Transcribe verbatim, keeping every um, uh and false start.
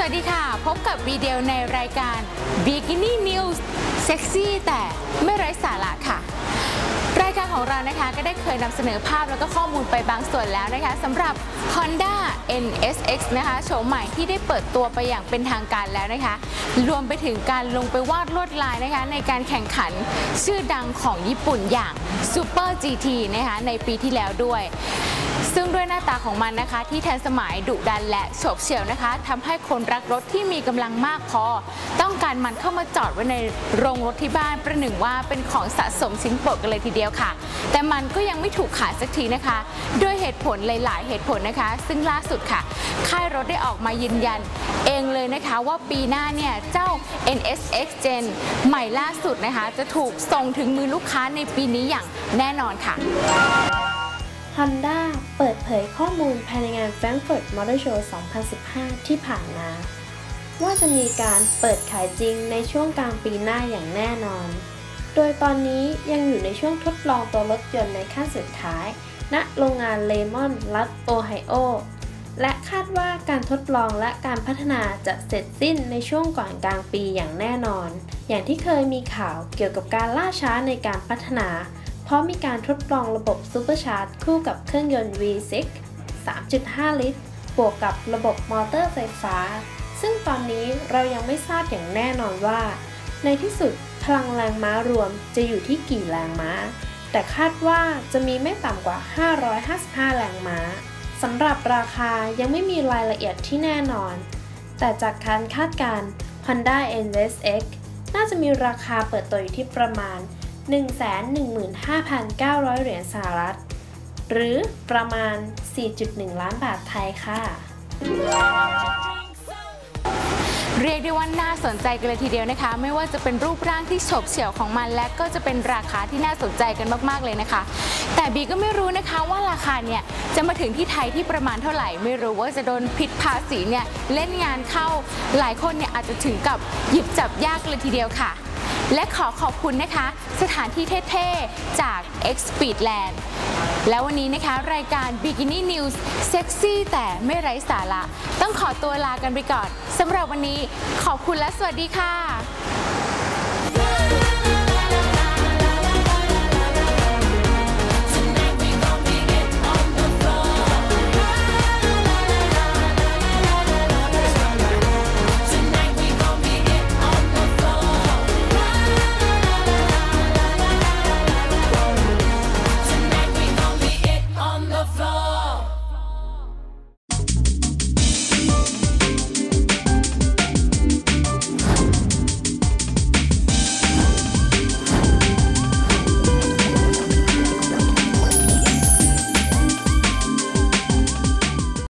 วัสดีค่ะพบกับวีเดีโอในรายการ Bikini News เซ็กซี่แต่ไม่ไร้สาระค่ะรายการของเรานะคะก็ได้เคยนำเสนอภาพแล้วก็ข้อมูลไปบางส่วนแล้วนะคะสำหรับ Honda เอ็น เอส เอ็กซ์ นะคะโฉมใหม่ที่ได้เปิดตัวไปอย่างเป็นทางการแล้วนะคะรวมไปถึงการลงไปวาดลวดลายนะคะในการแข่งขันชื่อดังของญี่ปุ่นอย่าง Super จี ที นะคะในปีที่แล้วด้วยซึ่งด้วยหน้าตาของมันนะคะที่ทันสมัยดุดันและโฉบเฉี่ยวนะคะทำให้คนรักรถที่มีกำลังมากพอต้องการมันเข้ามาจอดไว้ในโรงรถที่บ้านประหนึ่งว่าเป็นของสะสมชิ้นโปรดกันเลยทีเดียวค่ะแต่มันก็ยังไม่ถูกขายสักทีนะคะด้วยเหตุผลหลายๆเหตุผลนะคะซึ่งล่าสุดค่ะค่ายรถได้ออกมายืนยันเองเลยนะคะว่าปีหน้าเนี่ยเจ้า เอ็น เอส เอ็กซ์ Gen ใหม่ล่าสุดนะคะจะถูกส่งถึงมือลูกค้าในปีนี้อย่างแน่นอนค่ะ Honda เปิดเผยข้อมูลภายในงาน Frankfurt Motor Show สองพันสิบห้า ที่ผ่านมาว่าจะมีการเปิดขายจริงในช่วงกลางปีหน้าอย่างแน่นอนโดยตอนนี้ยังอยู่ในช่วงทดลองตัวรถยนต์ในขั้นสุดท้ายณโรงงานเลมอนรัฐโอไฮโอและคาดว่าการทดลองและการพัฒนาจะเสร็จสิ้นในช่วงก่อนกลางปีอย่างแน่นอนอย่างที่เคยมีข่าวเกี่ยวกับการล่าช้าในการพัฒนาเพราะมีการทดลองระบบซูเปอร์ชาร์จคู่กับเครื่องยนต์ วี ซิกซ์ สามจุดห้า ลิตรบวกกับระบบมอเตอร์ไฟฟ้าซึ่งตอนนี้เรายังไม่ทราบอย่างแน่นอนว่าในที่สุดพลังแรงม้ารวมจะอยู่ที่กี่แรงม้าแต่คาดว่าจะมีไม่ต่ำกว่าห้าร้อยห้าสิบห้าแรงม้าสำหรับราคายังไม่มีรายละเอียดที่แน่นอนแต่จากการคาดการณ์ Honda เอ็น เอส เอ็กซ์ น่าจะมีราคาเปิดตัวอยู่ที่ประมาณหนึ่งแสนหนึ่งหมื่นห้าพันเก้าร้อย เหรียญสหรัฐหรือประมาณ สี่จุดหนึ่ง ล้านบาทไทยค่ะเรียกได้ว่าน่าสนใจกันเลยทีเดียวนะคะไม่ว่าจะเป็นรูปร่างที่โฉบเฉี่ยวของมันและก็จะเป็นราคาที่น่าสนใจกันมากๆเลยนะคะแต่บีก็ไม่รู้นะคะว่าราคาเนี่ยจะมาถึงที่ไทยที่ประมาณเท่าไหร่ไม่รู้ว่าจะโดนผิดภาษีเนี่ยเล่นงานเข้าหลายคนเนี่ยอาจจะถึงกับหยิบจับยากเลยทีเดียวค่ะและขอขอบคุณนะคะสถานที่เท่ๆจาก Xpeedland แล้ววันนี้นะคะรายการ Bikini News เซ็กซี่แต่ไม่ไร้สาระต้องขอตัวลากันไปก่อนสำหรับวันนี้ขอบคุณและสวัสดีค่ะ